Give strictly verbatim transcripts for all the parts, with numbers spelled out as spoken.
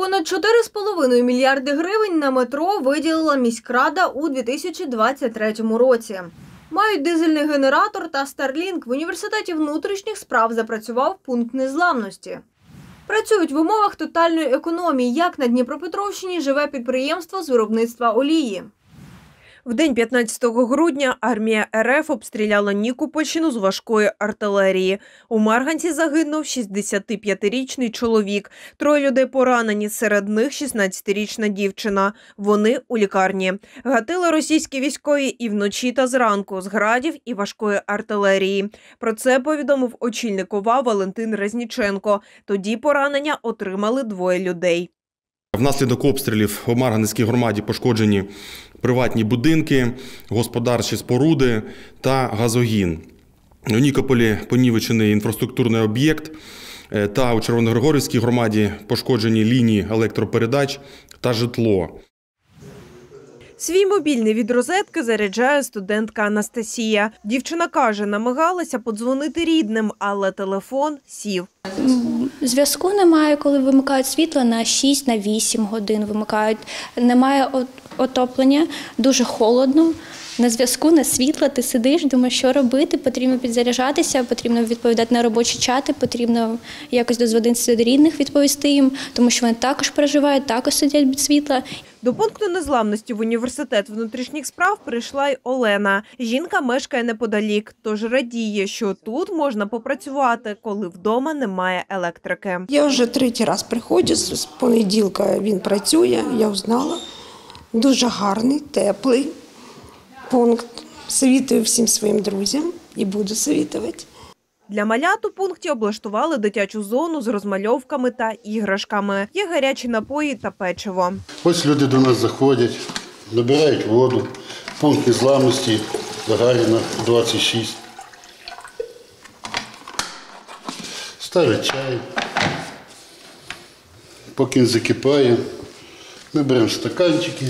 Понад чотири з половиною мільярди гривень на метро виділила міськрада у дві тисячі двадцять третьому році. Мають дизельний генератор та Starlink. В університеті внутрішніх справ запрацював пункт незламності. Працюють в умовах тотальної економії. Як на Дніпропетровщині живе підприємство з виробництва олії. В день п'ятнадцятого грудня армія РФ обстріляла Нікопольщину з важкої артилерії. У Марганці загинув шістдесятип'ятирічний чоловік. Троє людей поранені, серед них шістнадцятирічна дівчина. Вони у лікарні. Гатили російські військові і вночі та зранку з градів і важкої артилерії. Про це повідомив очільник ОВА Валентин Резніченко. Тоді поранення отримали двоє людей. Внаслідок обстрілів у Марганецькій громаді пошкоджені приватні будинки, господарчі споруди та газогін. У Нікополі понівечений інфраструктурний об'єкт та у Червоногригорівській громаді пошкоджені лінії електропередач та житло. Свій мобільний від розетки заряджає студентка Анастасія. Дівчина каже, намагалася подзвонити рідним, але телефон сів. Зв'язку немає, коли вимикають світло на шість - вісім годин вимикають. Немає отоплення, дуже холодно. На зв'язку, на світло, ти сидиш, думаєш, що робити, потрібно підзаряджатися, потрібно відповідати на робочі чати, потрібно якось дозвонитися до рідних, відповісти їм, тому що вони також переживають, також сидять без світла. До пункту незламності в університет внутрішніх справ прийшла й Олена. Жінка мешкає неподалік, тож радіє, що тут можна попрацювати, коли вдома немає електрики. Я вже третій раз приходжу, з понеділка він працює, я узнала. Дуже гарний, теплий пункт. Совітую всім своїм друзям і буду совітувати. Для малят у пункті облаштували дитячу зону з розмальовками та іграшками. Є гарячі напої та печиво. Ось люди до нас заходять, набирають воду. Пункт незламності Гагаріна, двадцять шість. Ставлять чай. Поки він закипає, ми беремо стаканчики,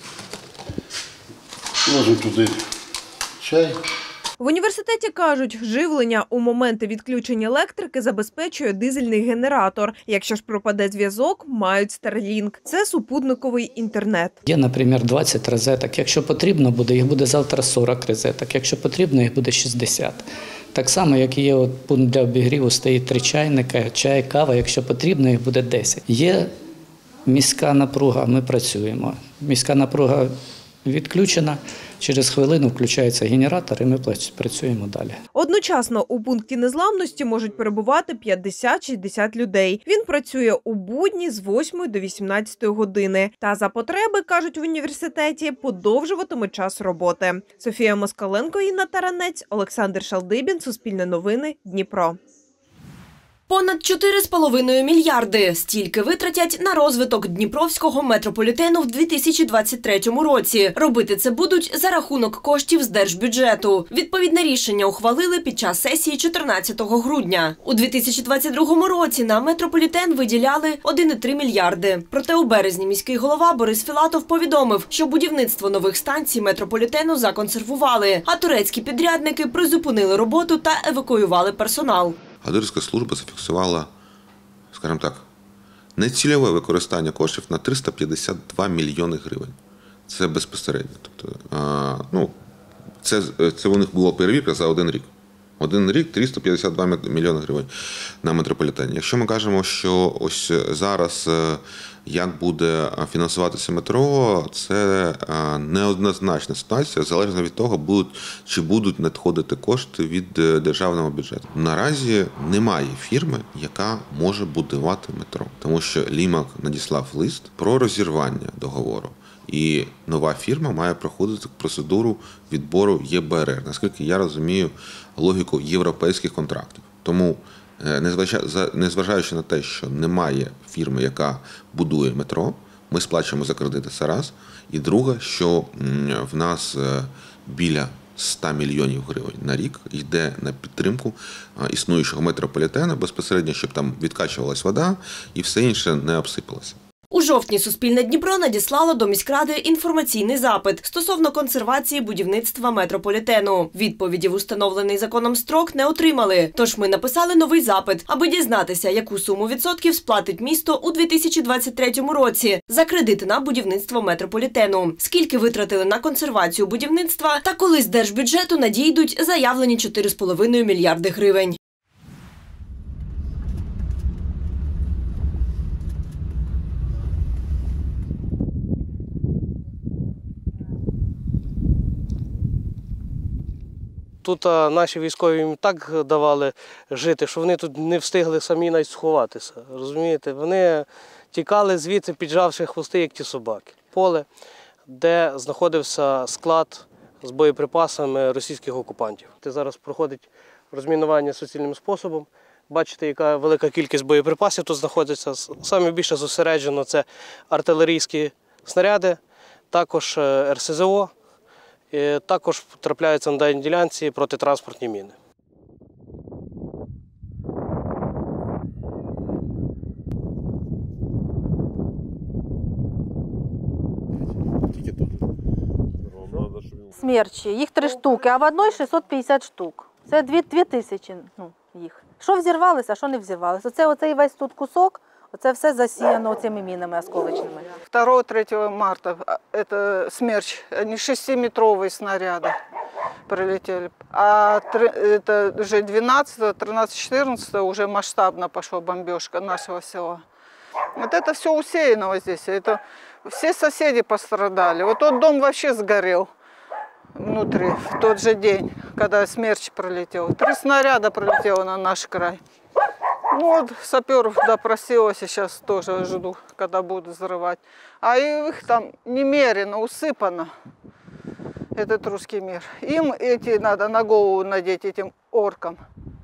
ложимо туди чай. В університеті кажуть, живлення у моменти відключення електрики забезпечує дизельний генератор. Якщо ж пропаде зв'язок, мають Starlink. Це супутниковий інтернет. Є, наприклад, двадцять розеток. Якщо потрібно буде, їх буде завтра сорок розеток. Якщо потрібно, їх буде шістдесят. Так само, як є от пункт для обігріву, стоїть три чайника, чай, кава. Якщо потрібно, їх буде десять. Є міська напруга, ми працюємо. Міська напруга відключена, через хвилину включається генератор і ми працюємо далі. Одночасно у пункті незламності можуть перебувати п'ятдесят - шістдесят людей. Він працює у будні з восьмої до вісімнадцятої години. Та за потреби, кажуть в університеті, подовжуватиме час роботи. Софія Москаленко, Інна Таранець, Олександр Шалдибін, Суспільне новини, Дніпро. Понад чотири з половиною мільярди – стільки витратять на розвиток Дніпровського метрополітену в дві тисячі двадцять третьому році. Робити це будуть за рахунок коштів з держбюджету. Відповідне рішення ухвалили під час сесії чотирнадцятого грудня. У дві тисячі двадцять другому році на метрополітен виділяли один цілих три мільярди. Проте у березні міський голова Борис Філатов повідомив, що будівництво нових станцій метрополітену законсервували, а турецькі підрядники призупинили роботу та евакуювали персонал. Аудиторська служба зафіксувала, скажімо так, нецільове використання коштів на триста п'ятдесят два мільйони гривень. Це безпосередньо. Тобто, а, ну, це, це у них була перевірка за один рік. Один рік – триста п'ятдесят два мільйони гривень на метрополітені. Якщо ми кажемо, що ось зараз як буде фінансуватися метро, це неоднозначна ситуація, залежно від того, будуть, чи будуть надходити кошти від державного бюджету. Наразі немає фірми, яка може будувати метро, тому що Лімак надіслав лист про розірвання договору. І нова фірма має проходити процедуру відбору Є Б Р Р, наскільки я розумію логіку європейських контрактів. Тому, незважаючи на те, що немає фірми, яка будує метро, ми сплачуємо за кредити, це раз. І друге, що в нас біля ста мільйонів гривень на рік йде на підтримку існуючого метрополітену, безпосередньо, щоб там відкачувалась вода і все інше не обсипалося. У жовтні Суспільне Дніпро надіслало до міськради інформаційний запит стосовно консервації будівництва метрополітену. Відповіді в установлений законом строк не отримали. Тож ми написали новий запит, аби дізнатися, яку суму відсотків сплатить місто у дві тисячі двадцять третьому році за кредити на будівництво метрополітену, скільки витратили на консервацію будівництва та коли з держбюджету надійдуть заявлені чотири з половиною мільярди гривень. Тут наші військові їм так давали жити, що вони тут не встигли самі навіть сховатися. Розумієте? Вони тікали звідси, піджавши хвости, як ті собаки. Поле, де знаходився склад з боєприпасами російських окупантів. Це зараз проходить розмінування суцільним способом. Бачите, яка велика кількість боєприпасів тут знаходиться. Саме більше зосереджено це артилерійські снаряди, також ер ес зе о. І також трапляються на даній ділянці протитранспортні міни. Смерчі, їх три штуки, а в одній шістсот п'ятдесят штук. Це дві, дві тисячі ну, їх. Що взірвалося, а що не взірвалося. Оце, оцей весь тут кусок, оце все засіяно цими мінами осколочними. второго-третьего марта это «Смерч», они шестиметровые снаряды прилетели. А это уже двенадцатого, тринадцатого, четырнадцатого уже масштабно пошла бомбежка нашего села. Вот это все усеяно вот здесь. Это все соседи пострадали. Вот тот дом вообще сгорел внутри в тот же день, когда «Смерч» пролетел. Три снаряда пролетело на наш край. Ну вот саперов допросила, сейчас тоже жду, когда будут взрывать. А их там немерено, усыпано, этот русский мир. Им эти надо на голову надеть, этим оркам.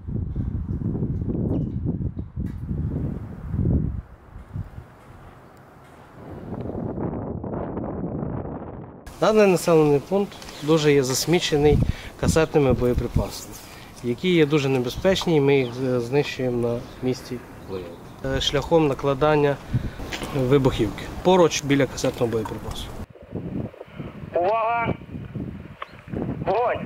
Даний населений пункт дуже є засмічений касетними боєприпасами, які є дуже небезпечні, і ми їх знищуємо на місці вияву. Шляхом накладання вибухівки поруч біля касетного боєприпасу. Увага! Вогонь!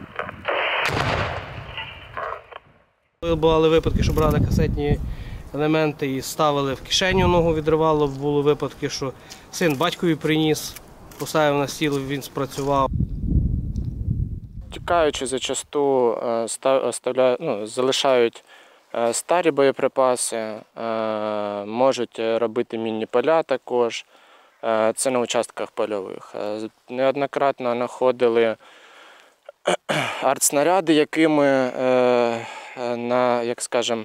Бували випадки, що брали касетні елементи і ставили в кишеню, ногу відривало. Були випадки, що син батькові приніс, поставив на стіл, він спрацював. Тікаючи зачасту оставляють, ну, залишають старі боєприпаси, можуть робити мінні поля також, це на участках польових. Неоднократно знаходили артснаряди, якими, на, як скажемо,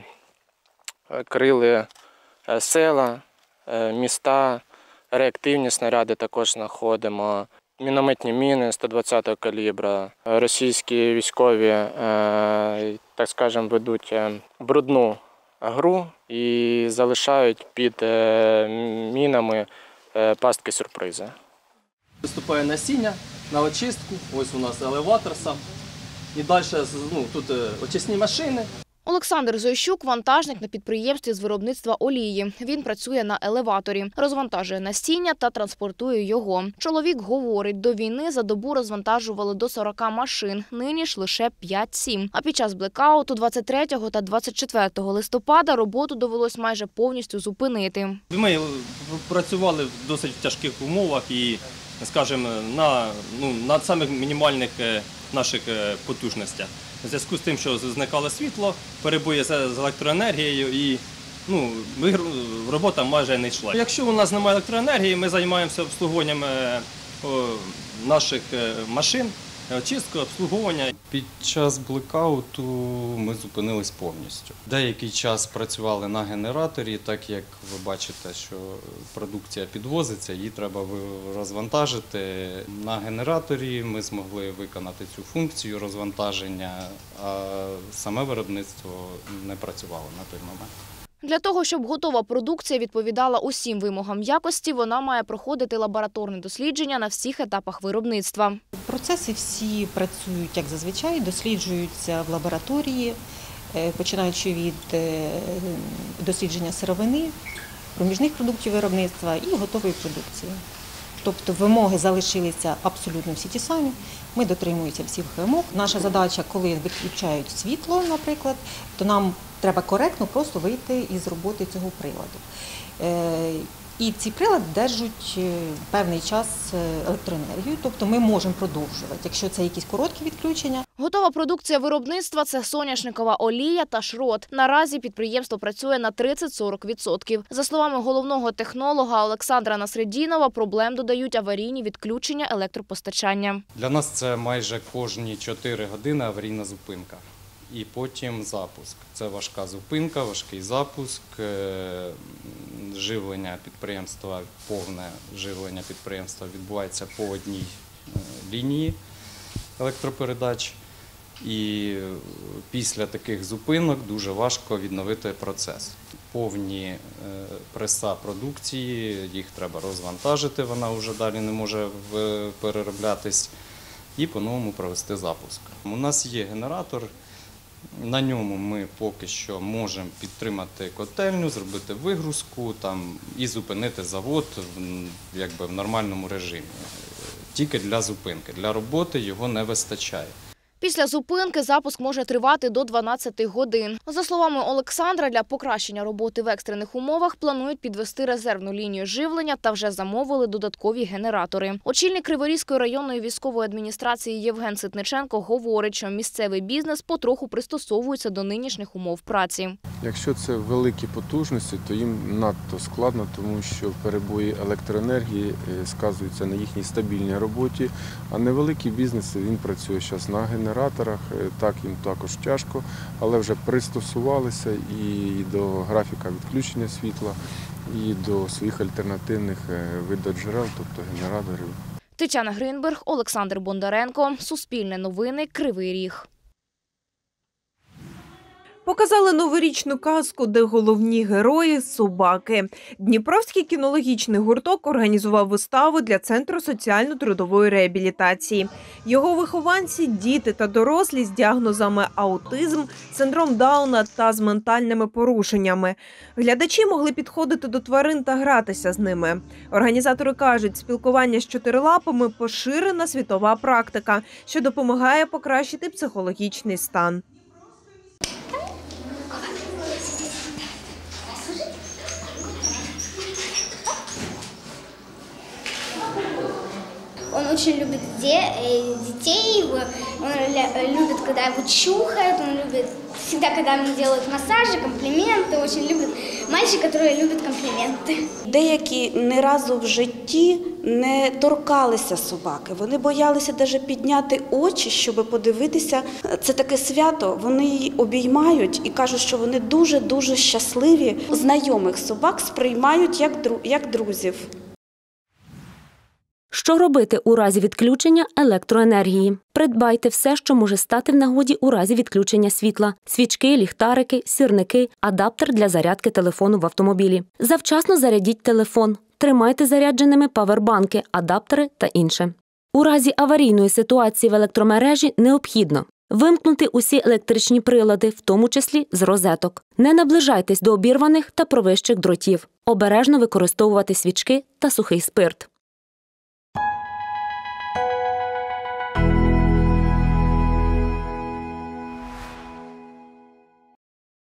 крили села, міста, реактивні снаряди також знаходимо. Мінометні міни сто двадцятого калібра. Російські військові, так скажемо, ведуть брудну гру і залишають під мінами пастки сюрпризи. Виступає насіння на очистку, ось у нас елеватор сам. І далі ну, тут очисні машини. Олександр Зойщук – вантажник на підприємстві з виробництва олії. Він працює на елеваторі, розвантажує насіння та транспортує його. Чоловік говорить, до війни за добу розвантажували до сорока машин, нині ж лише п'ять-сім. А під час блекауту двадцять третього та двадцять четвертого листопада роботу довелось майже повністю зупинити. Ми працювали в досить тяжких умовах і, скажімо, на, ну, на самих мінімальних наших потужностях. У зв'язку з тим, що зникало світло, перебої з електроенергією і ну, робота майже не йшла. Якщо у нас немає електроенергії, ми займаємося обслуговуванням наших машин, очисткою, обслуговування. Під час блекауту ми зупинились повністю. Деякий час працювали на генераторі, так як ви бачите, що продукція підвозиться, її треба розвантажити. На генераторі ми змогли виконати цю функцію розвантаження, а саме виробництво не працювало на той момент. Для того, щоб готова продукція відповідала усім вимогам якості, вона має проходити лабораторне дослідження на всіх етапах виробництва. Процеси всі працюють, як зазвичай, досліджуються в лабораторії, починаючи від дослідження сировини, проміжних продуктів виробництва і готової продукції. Тобто вимоги залишилися абсолютно всі ті самі, ми дотримуємося всіх вимог. Наша задача, коли виключають світло, наприклад, то нам треба коректно просто вийти із роботи цього приладу. І ці прилади держать певний час електроенергію, тобто ми можемо продовжувати, якщо це якісь короткі відключення. Готова продукція виробництва – це соняшникова олія та шрот. Наразі підприємство працює на тридцять-сорок відсотків. За словами головного технолога Олександра Насреддінова, проблем додають аварійні відключення електропостачання. Для нас це майже кожні чотири години аварійна зупинка. І потім запуск. Це важка зупинка, важкий запуск, живлення підприємства, повне живлення підприємства відбувається по одній лінії електропередач. І після таких зупинок дуже важко відновити процес. Повні преса продукції, їх треба розвантажити, вона вже далі не може перероблятись, і по-новому провести запуск. У нас є генератор. На ньому ми поки що можемо підтримати котельню, зробити вигрузку там, і зупинити завод якби, в нормальному режимі. Тільки для зупинки. Для роботи його не вистачає. Після зупинки запуск може тривати до дванадцяти годин. За словами Олександра, для покращення роботи в екстрених умовах планують підвести резервну лінію живлення та вже замовили додаткові генератори. Очільник Криворізької районної військової адміністрації Євген Ситниченко говорить, що місцевий бізнес потроху пристосовується до нинішніх умов праці. Якщо це великі потужності, то їм надто складно, тому що перебої електроенергії сказуються на їхній стабільній роботі, а невеликий бізнес, він працює зараз на генераторах. Так, їм також тяжко, але вже пристосувалися і до графіка відключення світла, і до своїх альтернативних видоджерел, тобто генераторів. Тетяна Гринберг, Олександр Бондаренко, Суспільне новини, Кривий Ріг. Показали новорічну казку, де головні герої – собаки. Дніпровський кінологічний гурток організував виставу для Центру соціально-трудової реабілітації. Його вихованці – діти та дорослі з діагнозами аутизм, синдром Дауна та з ментальними порушеннями. Глядачі могли підходити до тварин та гратися з ними. Організатори кажуть, спілкування з чотирилапами – поширена світова практика, що допомагає покращити психологічний стан. Он очень любит детей, он любит, когда его чухают, он любит всегда, когда ему делают массажи, комплименты, очень любит мальчик, который любит комплименти. Деякі не разу в житті не торкалися собаки, вони боялися навіть підняти очі, щоб подивитися. Це таке свято, вони її обіймають і кажуть, що вони дуже-дуже щасливі. Знайомих собак сприймають як друзів. Що робити у разі відключення електроенергії? Придбайте все, що може стати в нагоді у разі відключення світла. Свічки, ліхтарики, сірники, адаптер для зарядки телефону в автомобілі. Завчасно зарядіть телефон. Тримайте зарядженими павербанки, адаптери та інше. У разі аварійної ситуації в електромережі необхідно вимкнути усі електричні прилади, в тому числі з розеток. Не наближайтесь до обірваних та провищих дротів. Обережно використовувати свічки та сухий спирт.